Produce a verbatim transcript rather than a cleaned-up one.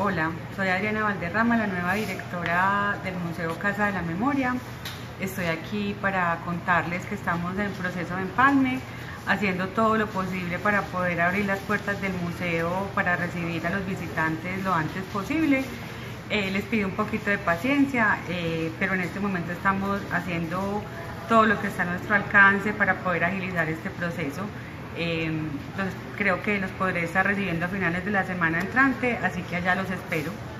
Hola, soy Adriana Valderrama, la nueva directora del Museo Casa de la Memoria. Estoy aquí para contarles que estamos en proceso de empalme, haciendo todo lo posible para poder abrir las puertas del museo para recibir a los visitantes lo antes posible. Eh, les pido un poquito de paciencia, eh, pero en este momento estamos haciendo todo lo que está a nuestro alcance para poder agilizar este proceso. Eh, entonces creo que los podré estar recibiendo a finales de la semana entrante, así que allá los espero.